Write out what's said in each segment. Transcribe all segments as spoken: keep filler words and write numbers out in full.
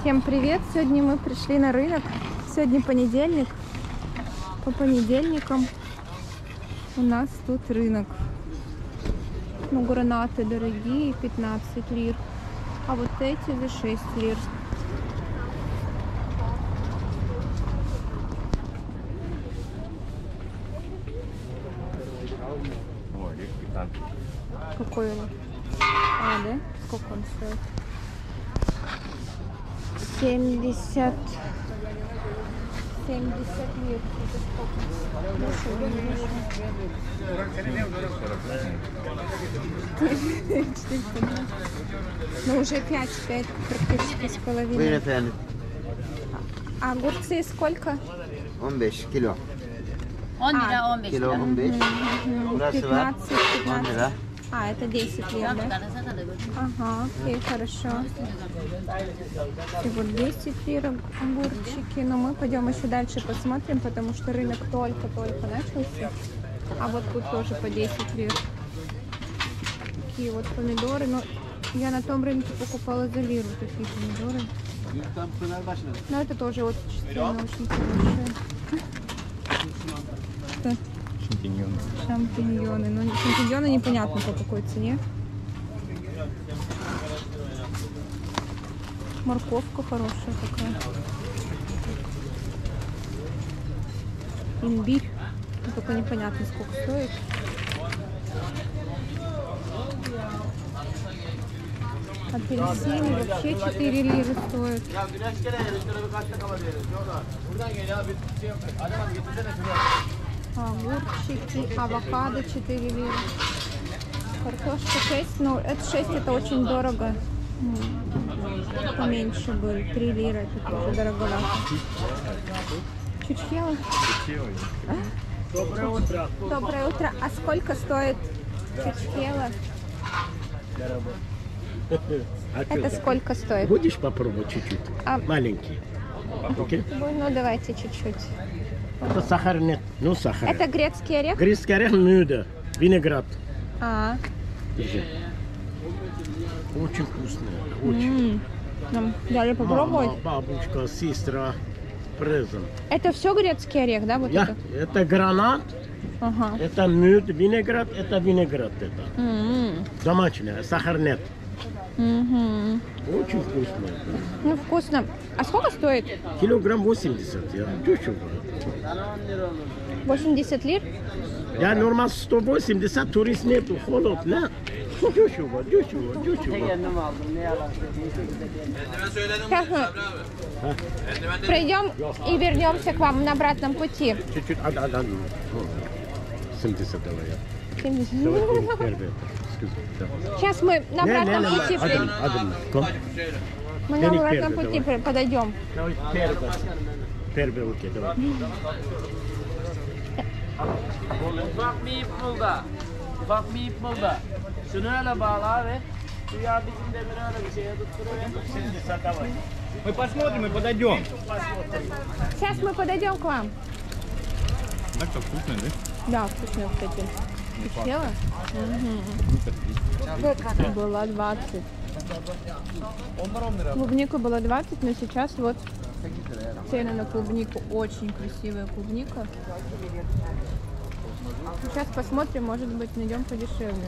Всем привет! Сегодня мы пришли на рынок. Сегодня понедельник. По понедельникам у нас тут рынок. Ну, гранаты дорогие, пятнадцать лир. А вот эти за шесть лир. Какой он? А, да? Сколько он стоит? семьдесят. семьдесят лир. Это сколько? Дешево, дешево. Ну, уже пять, пять практически с половиной. А огурцы сколько? on beş kilo. on lira, on beş Kilo lira. on beş. Burası var. пятнадцать, on lira. А, это десять лир, да? Ага, окей, хорошо. И вот десять лир огурчики. Но мы пойдем еще дальше посмотрим, потому что рынок только-только начался. А вот тут тоже по десять лир. Такие вот помидоры. Но я на том рынке покупала за лиру такие помидоры. Но это тоже вот чистые, очень хорошие. Шампиньоны. Шампиньоны. Ну, шампиньоны непонятно по какой цене. Морковка хорошая такая. Имбирь. Ну, только непонятно, сколько стоит. Апельсины вообще четыре лиры стоят. Огурчики, авокадо четыре лиры. Картошка шесть, но это шесть, это очень дорого. Поменьше было, три лиры, это тоже дороговато. Чучхела? Доброе утро. Доброе утро. А сколько стоит чучхела? Это сколько стоит? Будешь попробовать чуть-чуть? А... Маленький. Окей? Ну, давайте чуть-чуть. Это сахар нет. Ну, сахар. Это грецкий орех? Грецкий орех, нюда. Виноград. А. Держи. Очень вкусное. Очень. Нам дали попробовать. Мама, бабушка, сестра, презент. Это все грецкий орех, да? Вот Я, это? это гранат, Ага. это нюд, виноград, это виноград. Это. М-м. Домашнее, сахар нет. Мгм. Очень вкусно. Ну, вкусно. А сколько стоит? Килограмм восемьдесят. Я дешево. восемьдесят лир? Я нормально сто восемьдесят, турист нету, холод, нет. Дешево, дешево, дешево. Сейчас мы пройдем и вернемся к вам на обратном пути. Чуть-чуть, а, а, а, семьдесят давай. семьдесят. Давай, первый. Сейчас мы на обратном пути Один, при- один. Ком? мы на Денег обратном первый, пути давай. при- подойдем. Давай, первый. Первый, окей, давай. Ufak bir ip bulda. Ufak bir ip bulda. Şunu öyle bağla ve suya bizim demiri öyle bir şeye tutturuyor. Мы посмотрим и подойдем. Сейчас мы подойдем к вам. Так что вкусно, да? Да, вкусно, кстати. Ты съела? Угу. Была двадцать. Клубника была двадцать, но сейчас вот цены на клубнику. Очень красивая клубника. Сейчас посмотрим, может быть, найдем подешевле.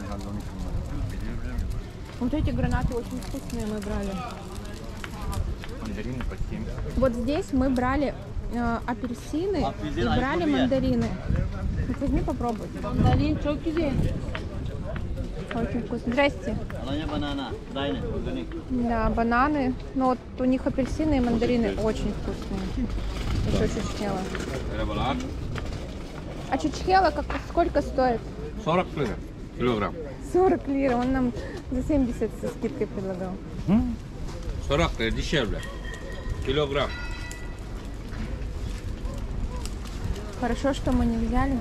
Вот эти гранаты очень вкусные мы брали. Мандарины по семь. Вот здесь мы брали э, апельсины и брали мандарины. Вот возьми, попробуй. Mandarin çok güzel. Очень вкусно. Здрасте. Banana, banana, organic. Да, бананы. Но вот у них апельсины и мандарины очень вкусные. Еще чучхела. А чучхела как, сколько стоит? сорок лир килограмм. сорок лир. Он нам за семьдесят со скидкой предлагал. сорок лир дешевле. Килограмм. Хорошо, что мы не взяли.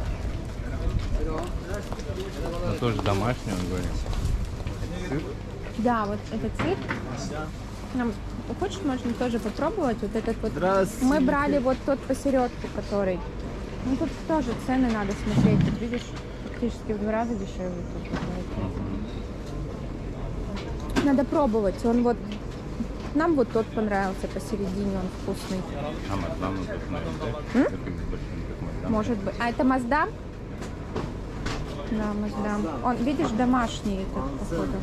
Но тоже домашний, он говорит. Да, вот этот сыр. Нам, хочешь, можно тоже попробовать вот этот вот. Здравствуйте. Мы брали вот тот посередке, который. Ну тут тоже цены надо смотреть. Тут видишь, практически в два раза дешевле. Тут, надо пробовать. Он вот Нам вот тот понравился посередине, он вкусный. А Маздам вот это, наверное, да? М? Таким большим, как Маздам. Может быть. А это Маздам? Да, Маздам. Он, видишь, домашний этот, походу.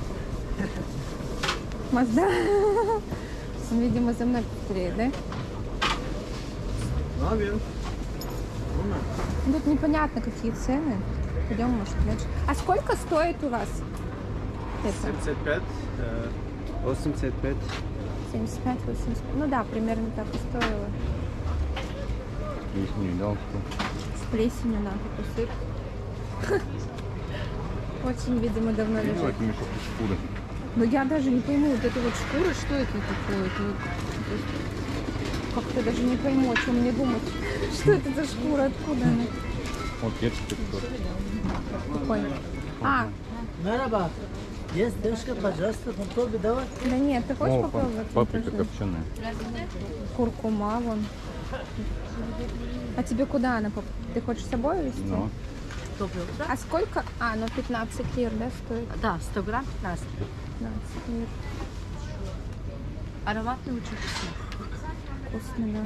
Маздам. Он, видимо, за мной повторяет, да? Тут непонятно, какие цены. Пойдем, может, дальше. А сколько стоит у вас? Это? семьдесят пять, восемьдесят пять. семьдесят пять восемьдесят пять. Ну да, примерно так и стоило. Есть не видал, что. С плесенью, да, такой сыр. Очень, видимо, давно Видела, лежит. какими шкуры шкуры. Но я даже не пойму, вот эта вот шкура, что это такое? Это вот, то есть, как-то даже не пойму, о чем мне думать. Что это за шкура, откуда она? Вот перчик такой. Какой? А, Merhaba. Есть девушка, пожалуйста, попробуй, давай. да нет, ты хочешь О, попробовать? паприка Покажи. копченая. Куркума вон. А тебе куда она? поп- Ты хочешь с собой везти? Ну, А сколько? А, ну пятнадцать лир, да, стоит? Да, сто грамм пятнадцать. пятнадцать лир. Ароматный очень вкусный. Вкусно, да.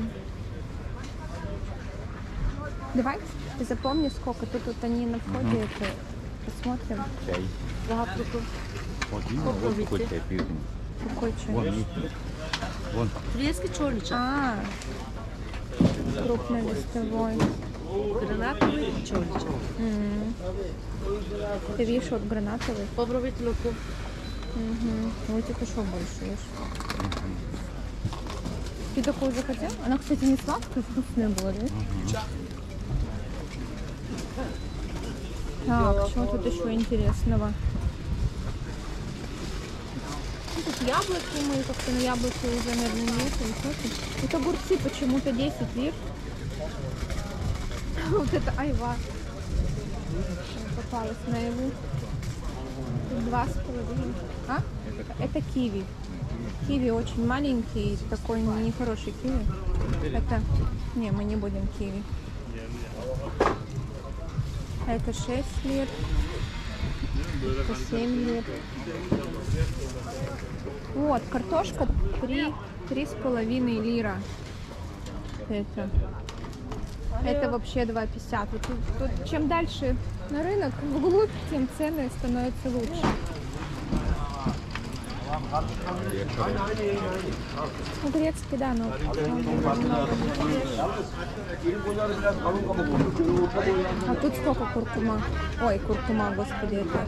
Давай, ты запомни, сколько тут вот они на входе, это посмотрим. чай. Да, прикольно. Вот видно, вот какой чай пьют. Какой чай? Вон, видите? Вон. Турецкий черный чай. А, крупнолистовой. Гранатовый и черный чай. М. Ты видишь, вот гранатовый. Попробуйте луку. Угу. Ну, этих еще больше, видишь. Ты такой захотел? Она, кстати, не сладкая, вкусная была, да? Так, что тут еще интересного? Ну, тут яблоки, мы как-то на яблоки уже, наверное, нет. Тут огурцы почему-то десять лир. Вот это айва. Попалась на его. Тут два с половиной. А? Это киви. Киви очень маленький, такой нехороший киви. Это... Не, мы не будем киви. А это шесть лир. Это семь лир. Вот, картошка три, три с половиной лира. Это. Это вообще два пятьдесят. Вот тут, тут чем дальше на рынок, вглубь, тем цены становятся лучше. Ну, грецкий, да, но... А тут сколько куркума? Ой, куркума, господи, это...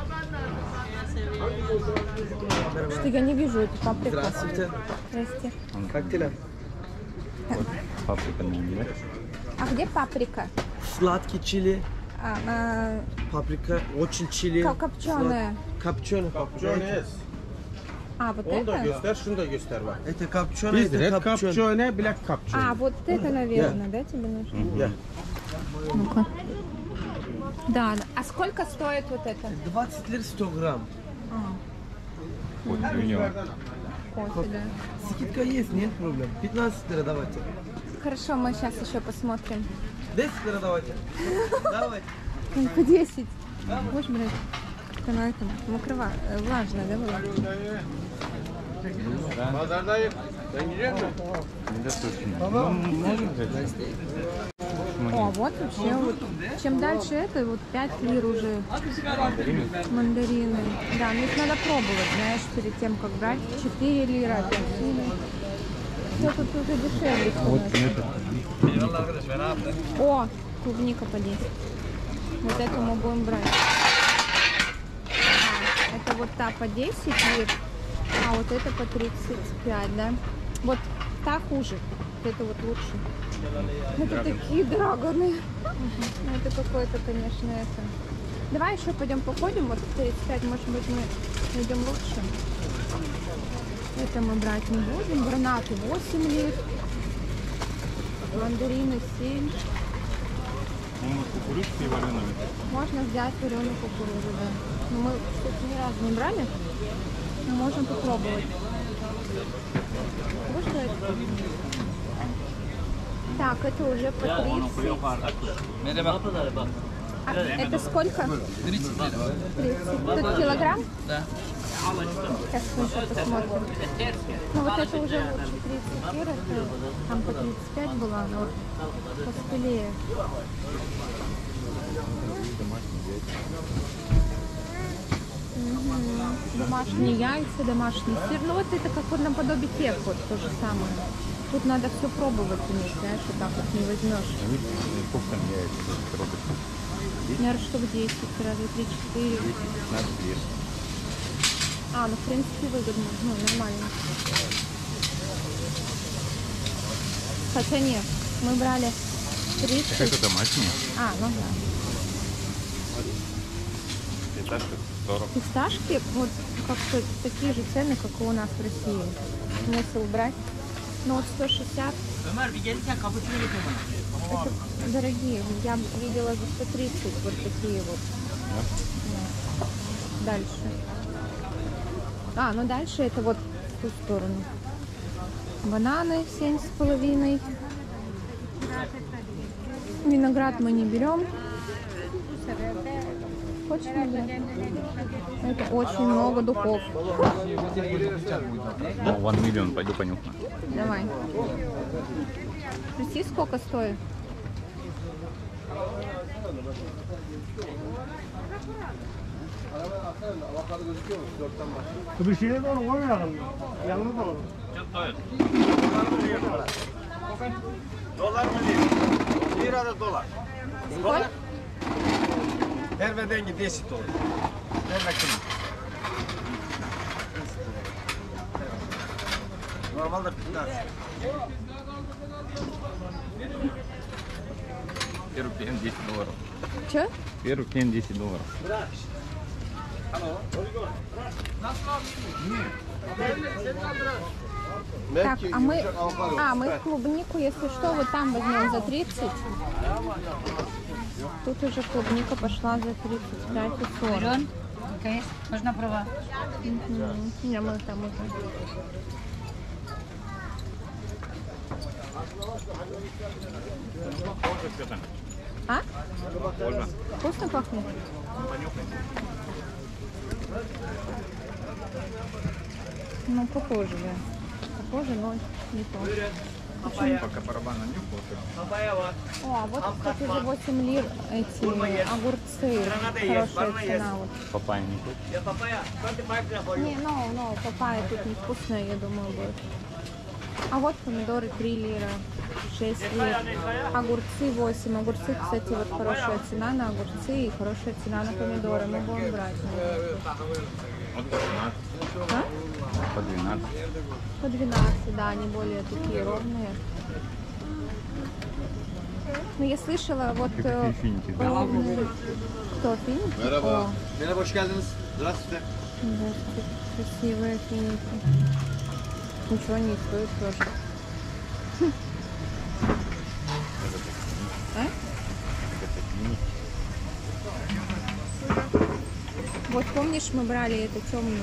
Что я не вижу эту паприку. Здравствуйте. Здрасте. Как дела? Вот паприка на неделе. А где паприка? Сладкий чили. А, а, Paprika, очень чили. Ко- копченая. Копченый. Копченый. а вот Onu da это? göster, şunu da göster bak. Это копченый, Biz red это копченый. kapçöne, black kapçöne. А, вот это, наверное, да, тебе нужно? Я. Ну-ка. Да, да. А сколько стоит вот это? двадцать лир сто грамм. Вот юниор. Кофе, да. Скидка есть, нет проблем. пятнадцать лир давайте. Хорошо, мы сейчас еще посмотрим. десять лир давайте. Давайте. Ой, по десять. Можешь брать? Как-то на этом. Мокрова, э, влажно, да, было? Pazardayım. Sen gidecek misin? Недостаточно. Ну, можем взять? О, вот вообще вот. Чем дальше это, вот пять лир уже. Мандарины. Да, ну их надо пробовать, знаешь, перед тем, как брать. четыре лира, пять лир. Все тут уже дешевле становится. О, клубника по десять. Вот эту мы будем брать. А, это вот та по десять лир, а вот это по тридцать пять, да? Вот та хуже, вот это вот лучше. Это такие драгоны. Ну, это какое-то, конечно, это. Давай еще пойдем походим, вот тридцать пять, может быть, мы найдем лучше. Это мы брать не будем. Гранаты восемь лир. Мандарины семь. Кукурузки и вареные. Можно взять вареную кукурузу, да. Но мы, кстати, ни разу не брали. Но можем попробовать. Вот что это? Так, это уже по тридцать. А это сколько? тридцать. тридцать. Тут килограмм? Да. Сейчас мы еще посмотрим. Ну вот это уже лучше тридцать лир, это там по тридцать пять было, но вот поспелее. Угу. Домашние яйца, домашний сыр. Ну вот это как вот наподобие тех вот то же самое. Тут надо все пробовать уметь, знаешь, вот так вот не возьмешь. Сколько там яиц коробочка? Наверное, штук десять, сразу три четыре. пятнадцать лир. А, ну в принципе выгодно, ну нормально. Хотя нет, мы брали тридцать. Так это домашнее. А, ну да. Фисташка сорок. Фисташки, вот как-то такие же цены, как и у нас в России. Смысл брать. Ну вот сто шестьдесят. Это дорогие. Я видела за сто тридцать вот такие вот. Да. Дальше. А, ну дальше это вот в ту сторону. Бананы семь с половиной. Виноград мы не берем. Хочешь виноград? Это очень много духов. Ну, один миллион, пойду понюхаю. Давай. Спроси, сколько стоит? Bir şeye doğru koymayalım. Yanına doğru. Dolar mı değil? Lira da dolar. Сколько? Her dengi десять dolar. Her bakın. Normalde пятнадцать. Первый клиент десять долларов. Че? Первый клиент десять долларов. Так, а мы, а мы клубнику, если что, вот там возьмем за тридцать. Тут уже клубника пошла за тридцать пять и сорок. Можно права. Угу. Не, мы там уже. А? Можно. Вкусно пахнет? Ну, похоже, да. Похоже, но не то. Пока барабана не было. О, а вот, кстати, за восемь лир эти огурцы. Хорошая цена. Вот. Папайя не хочешь? Не, ну, ну, папайя тут невкусная, я думаю, будет. А вот помидоры три лира, шесть лир. Огурцы восемь. Огурцы, кстати, вот хорошая цена на огурцы и хорошая цена на помидоры. Мы будем брать. Вот по двенадцать. А? По двенадцать. По двенадцать, да, они более такие ровные. Ну, я слышала, вот... Какие финики, да? ровные- Кто, финики? О, Merhaba, hoş geldiniz. Здравствуйте. здравствуйте. Красивые финики. Ничего не стоит тоже. А? Вот помнишь, мы брали эту темную?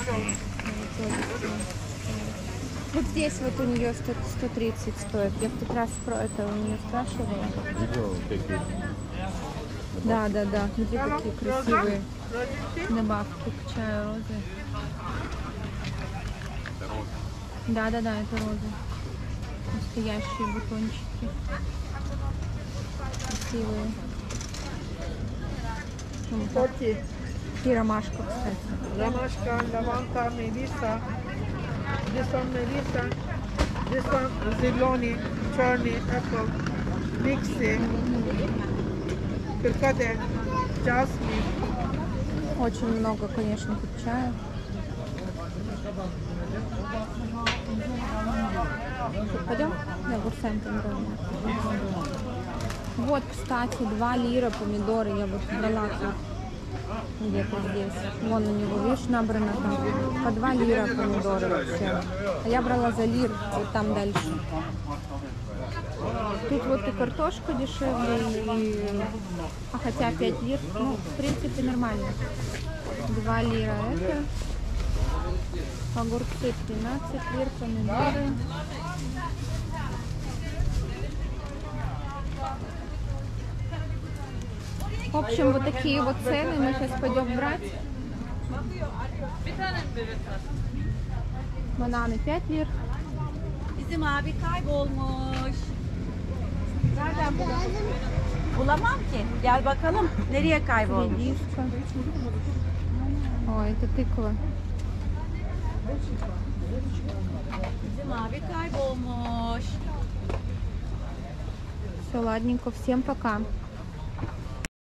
Вот здесь вот у нее сто тридцать стоит. Я в тот раз про это у нее спрашивала. Видел какие? Да, да, да. Где такие красивые добавки к чаю, розы. Да, да, да, это розы. Настоящие бутончики. Красивые. Вот. И ромашка, кстати. Ромашка, лаванка, мелиса. This one melissa. This one ziloni, черный apple, mixi, перкаде, jasmine. Очень много, конечно, тут чая. Пойдем? Да, огурцами помидорами. Вот, кстати, два лира помидоры я вот брала тут. Где-то здесь. Вон у него, видишь, набрано там по два лира помидоры вообще. А я брала за лир вот там дальше. Тут вот и картошка дешевле, и... а хотя пять лир, ну, в принципе, нормально. два лира это. Огурцы тринадцать лир, помидоры. В общем, вот такие вот цены. Мы сейчас пойдем брать. Bananı пять лир. Bizim abi kaybolmuş. Nereden bulalım? Bulamam ki. Gel bakalım. Nereye kaybolmuş? Редиска. Ой, это тыква. Bizim abi kaybolmuş. Все, ладненько. Всем пока.